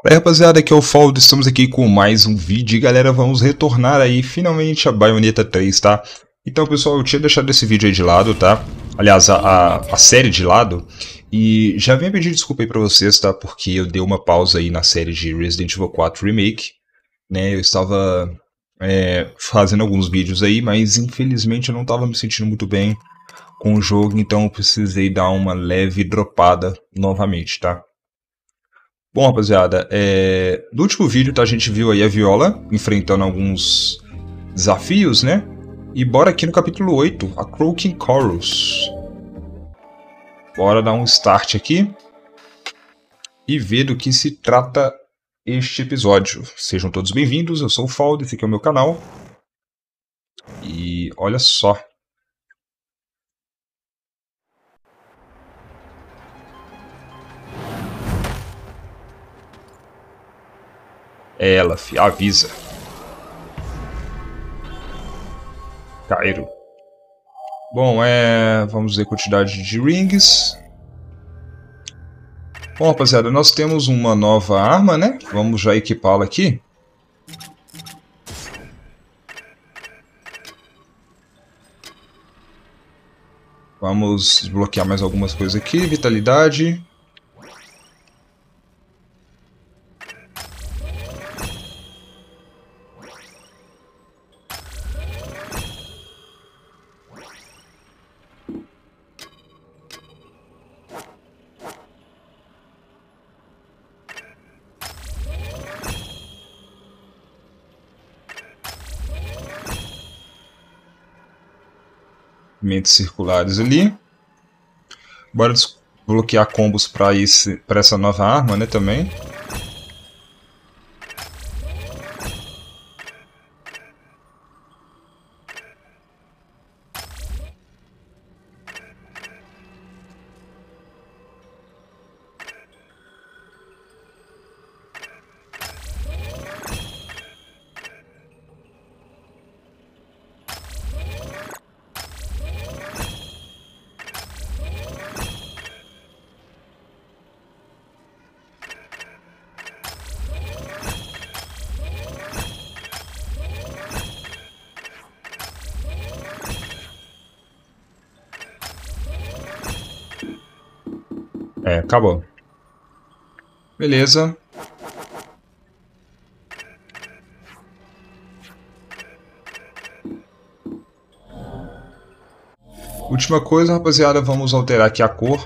Fala aí, rapaziada, aqui é o Faldo, estamos aqui com mais um vídeo e galera, vamos retornar aí finalmente a Bayonetta 3, tá? Então pessoal, eu tinha deixado esse vídeo aí de lado, tá? Aliás, a série de lado, e já venho pedir desculpa aí pra vocês, tá? Porque eu dei uma pausa aí na série de Resident Evil 4 Remake, né? Eu estava fazendo alguns vídeos aí, mas infelizmente eu não estava me sentindo muito bem com o jogo, então eu precisei dar uma leve dropada novamente, tá? Bom, rapaziada, no último vídeo tá, a gente viu aí a Viola enfrentando alguns desafios, né? E bora aqui no capítulo 8, a Croaking Chorus. Bora dar um start aqui e ver do que se trata este episódio. Sejam todos bem-vindos, eu sou o Faldo, esse aqui é o meu canal. E olha só. É ela, avisa. Cairo. Bom, vamos ver a quantidade de rings. Bom, rapaziada, nós temos uma nova arma, né? Vamos já equipá-la aqui. Vamos desbloquear mais algumas coisas aqui. Vitalidade. Mentes circulares ali. Bora desbloquear combos para essa nova arma, né, também. Acabou. Beleza. Última coisa, rapaziada, vamos alterar aqui a cor.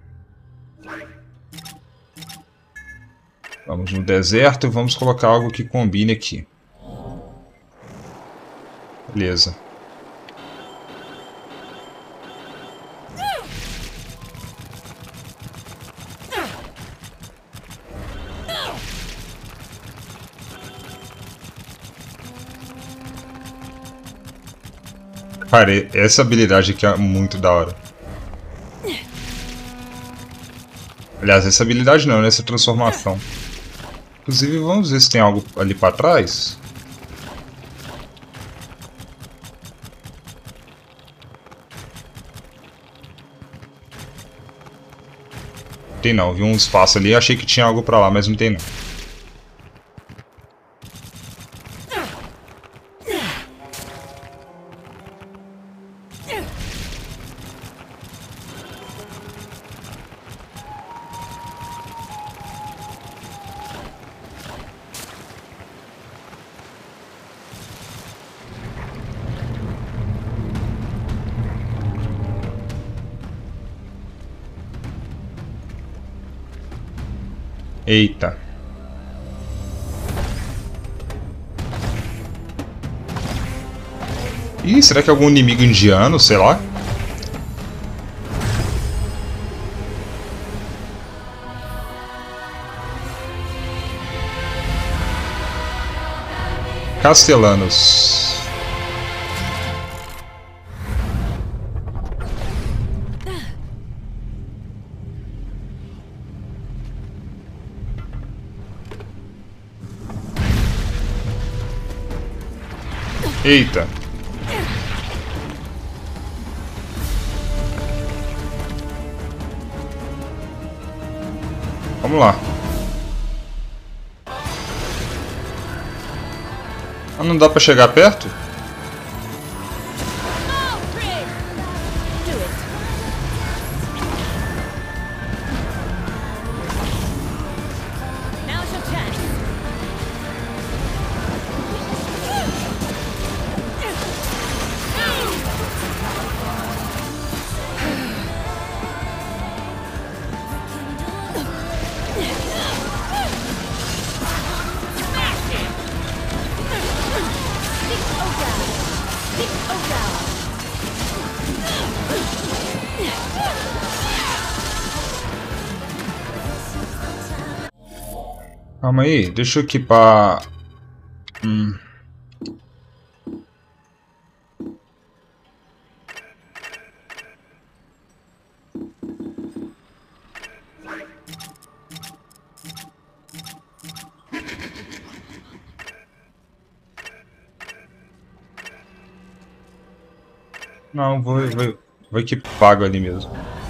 Vamos no deserto e vamos colocar algo que combine aqui. Beleza. Cara, essa habilidade aqui é muito da hora. Aliás, essa habilidade não, né? Essa transformação. Inclusive, vamos ver se tem algo ali pra trás. Tem não, vi um espaço ali, achei que tinha algo pra lá, mas não tem não. Eita. Ih, será que é algum inimigo indiano, sei lá? Castellanos. Eita. Vamos lá. Ah, não dá pra chegar perto? Calma aí, deixa eu equipar. Não, vou equipar ali mesmo.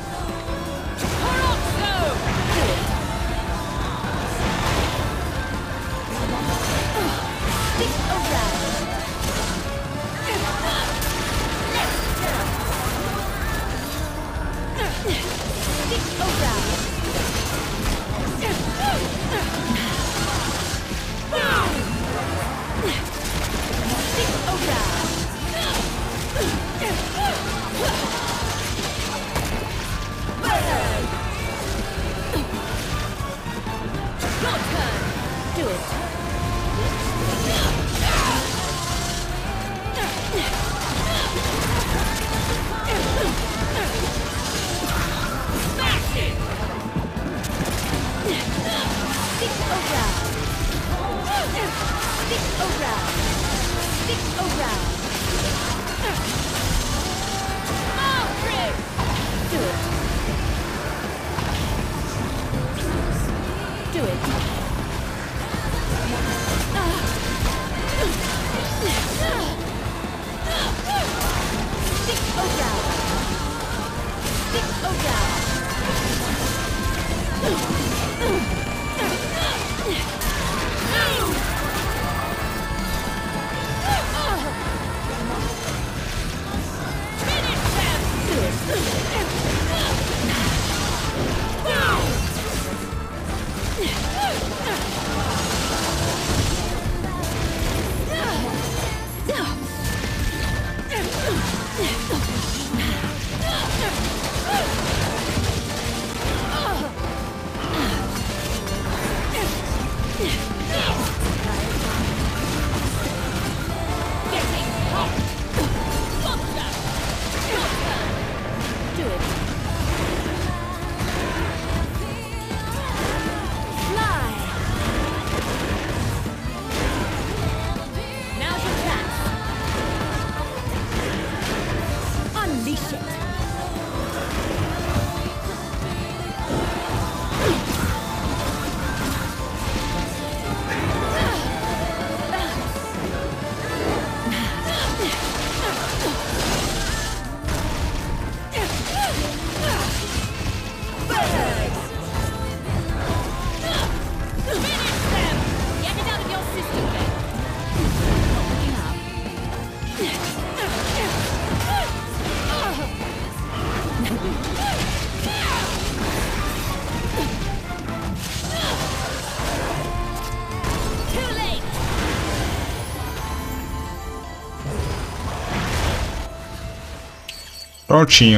Prontinho.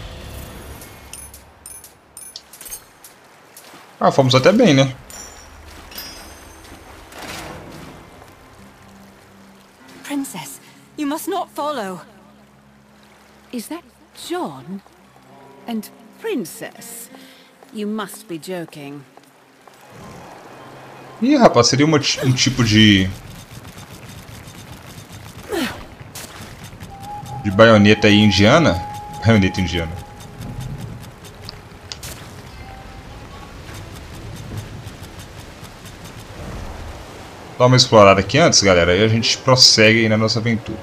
Ah, fomos até bem, né? Princess, you must not follow. Is that John? And Princess? You must be joking. Ih, rapaz, seria um tipo de baioneta aí indiana? Baioneta indiana. Dá uma explorada aqui antes, galera, aí a gente prossegue aí na nossa aventura.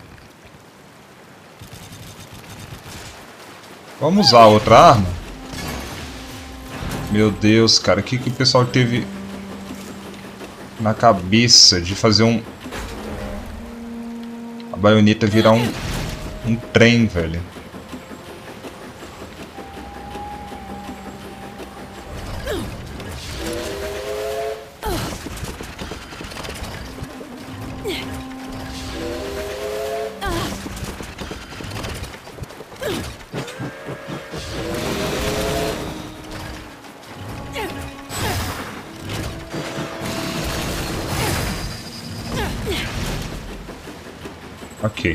Vamos usar outra arma. Meu Deus, cara, o que o pessoal teve na cabeça de fazer a baioneta virar um trem, velho. Ok.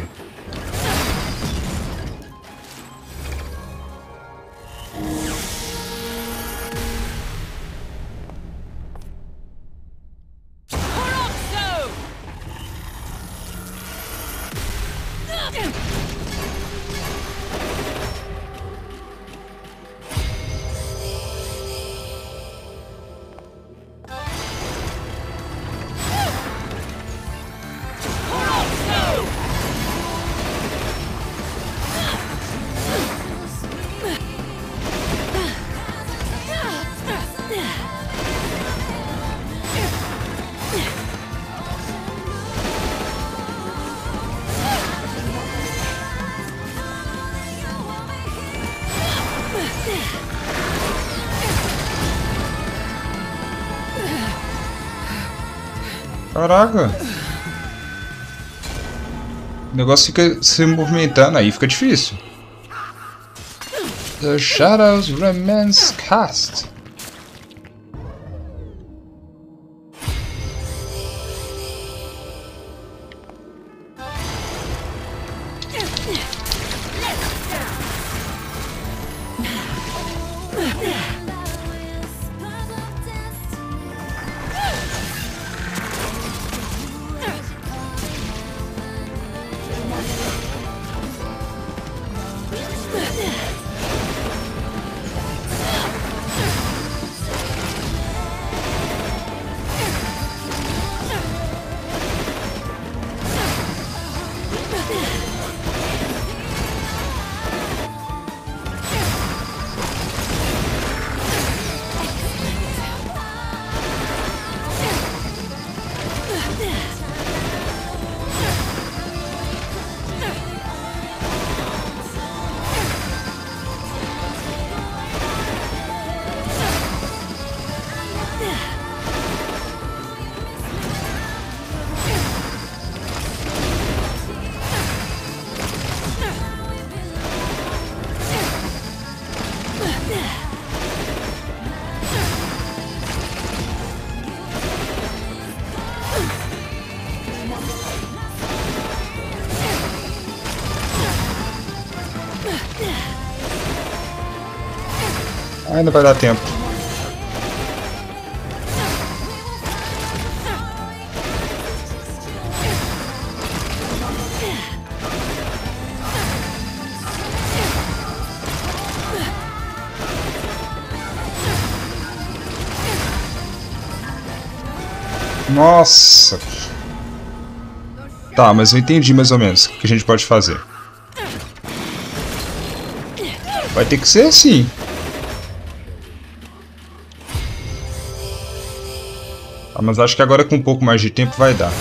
Caraca. O negócio fica se movimentando, aí fica difícil. The shadows remains cast. Ainda vai dar tempo. Nossa. Tá, mas eu entendi mais ou menos o que a gente pode fazer. Vai ter que ser assim. Ah, mas acho que agora com um pouco mais de tempo vai dar.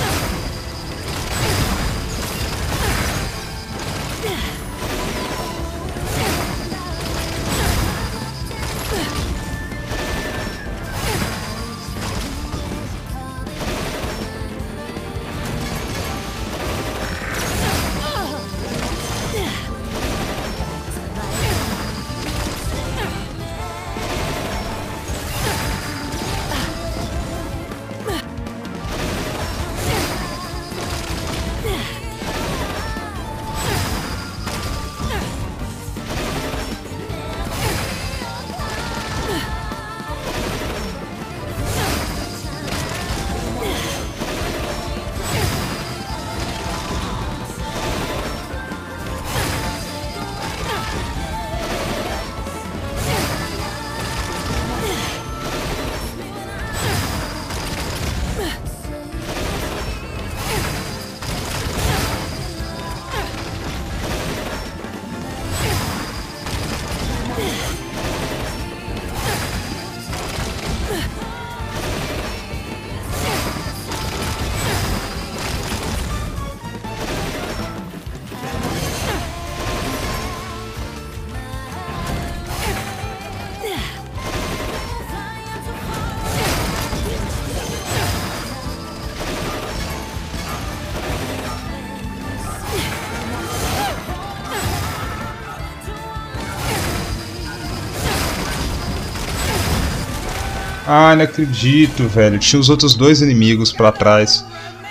Ah, não acredito, velho. Tinha os outros dois inimigos pra trás.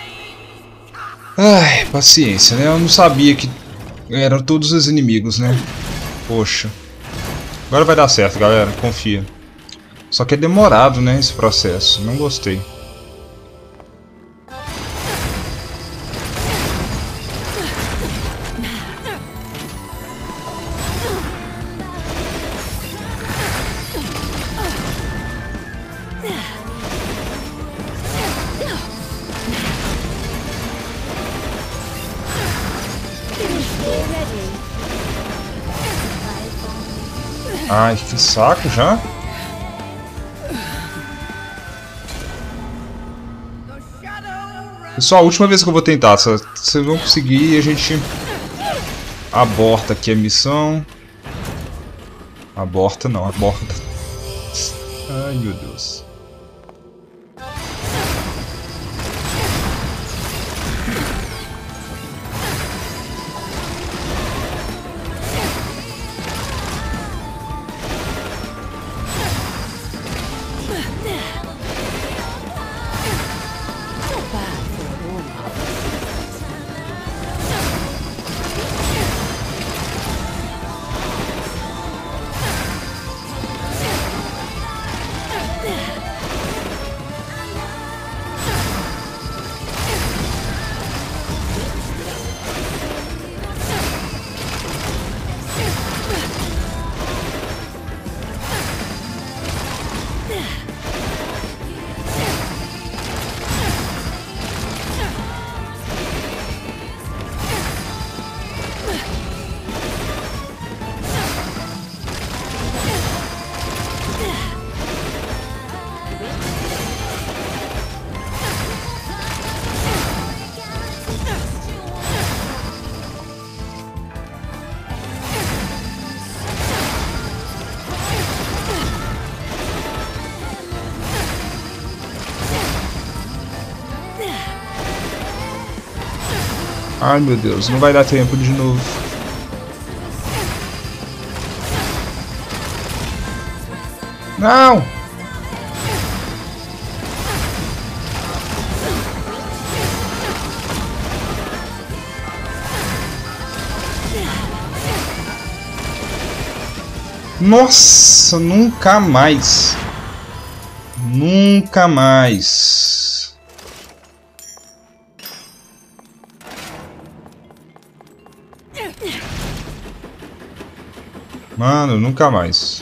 Ai, paciência, né? Eu não sabia que eram todos os inimigos, né? Poxa. Agora vai dar certo, galera. Confia. Só que é demorado, né, esse processo. Não gostei. Ai, que saco já. Pessoal, a última vez que eu vou tentar. Vocês vão conseguir e a gente aborta aqui a missão. Aborta não, aborta. Ai, meu Deus. Ai, meu Deus, não vai dar tempo de novo. Não! Nossa, nunca mais. Nunca mais. Mano, nunca mais.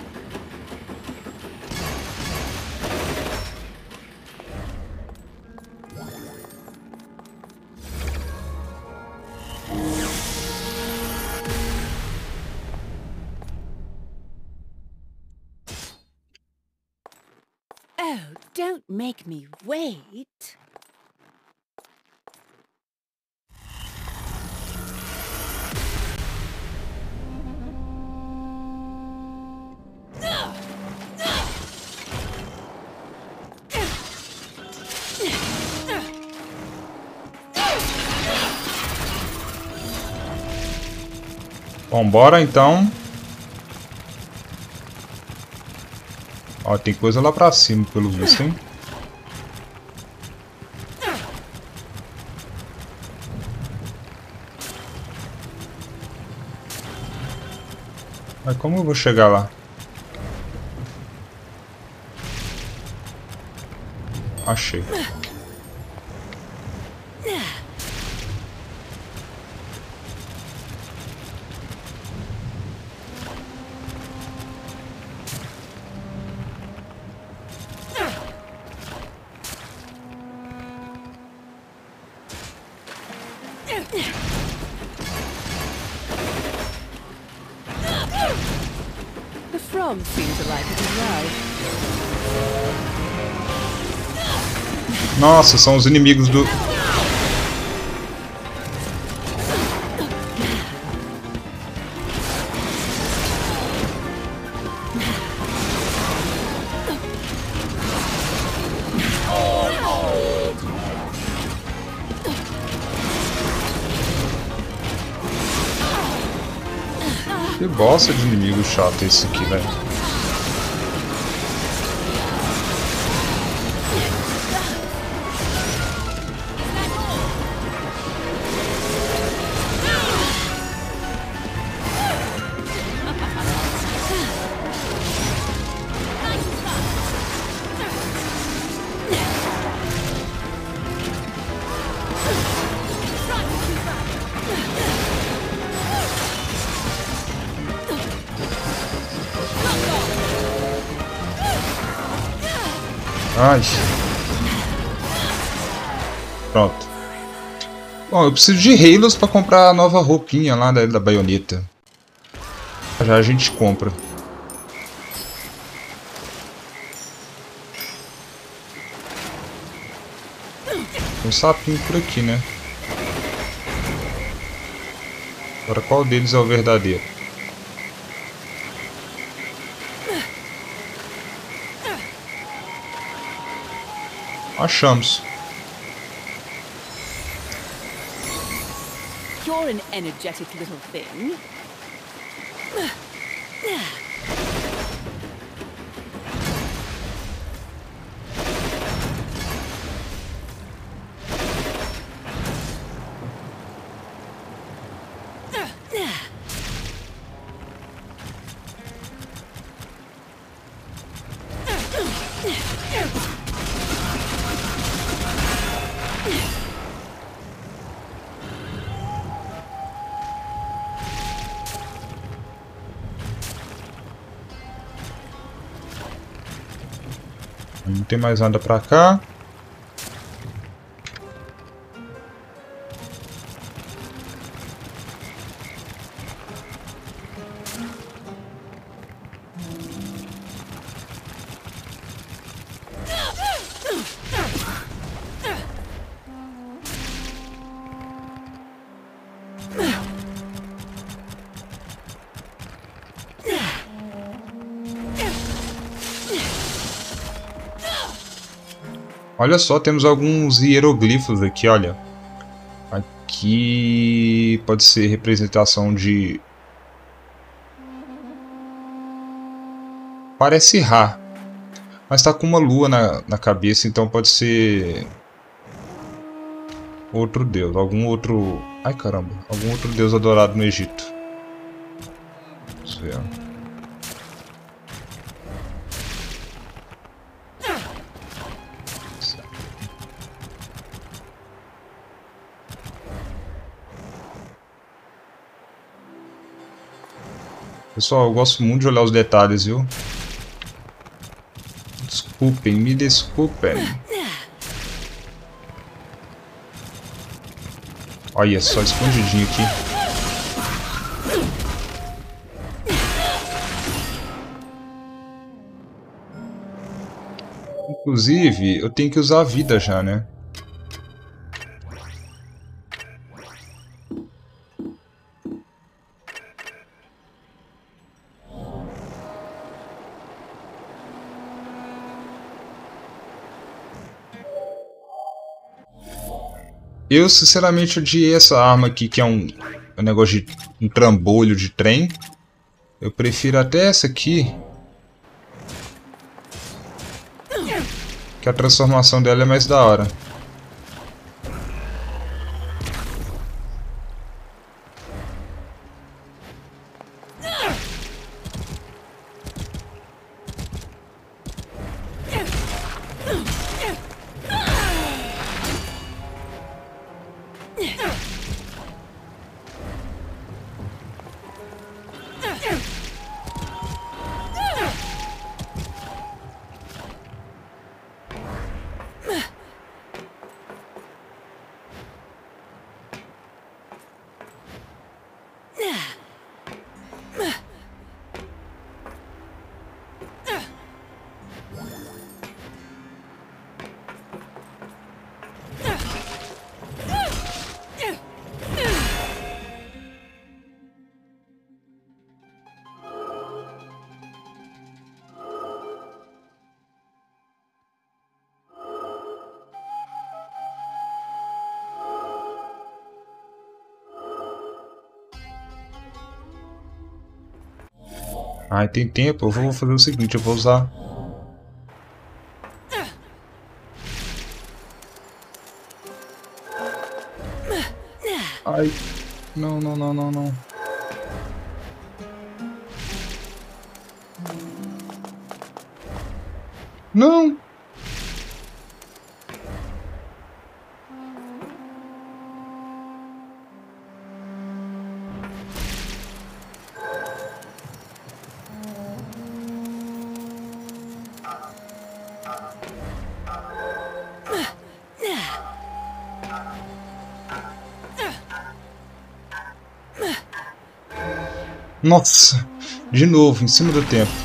Oh, don't make me wait. Vambora então. Ó, tem coisa lá pra cima, pelo visto, hein? Mas como eu vou chegar lá? Achei. The frogs seem to like it as well. Nossa, são os inimigos do... Que bosta de inimigo chato esse aqui, velho. Ai. Pronto. Bom, eu preciso de Halos pra comprar a nova roupinha lá da baioneta. Já a gente compra. Tem um sapinho por aqui, né? Agora qual deles é o verdadeiro? Achamos. You're an energetic little thing. Não tem mais nada pra cá. Olha só, temos alguns hieroglifos aqui, olha. Aqui pode ser representação de... Parece Ra, mas tá com uma lua na cabeça, então pode ser... outro deus, algum outro... Ai caramba, algum outro deus adorado no Egito. Vamos ver. Pessoal, eu gosto muito de olhar os detalhes, viu? Desculpem, me desculpem. Olha só, escondidinho aqui. Inclusive, eu tenho que usar a vida já, né? Eu sinceramente odiei essa arma aqui, que é um negócio de um trambolho de trem. Eu prefiro até essa aqui, que a transformação dela é mais da hora. Ai, tem tempo, eu vou fazer o seguinte, eu vou usar... Ai, não, não, não, não, não. Não! Nossa, de novo, em cima do tempo.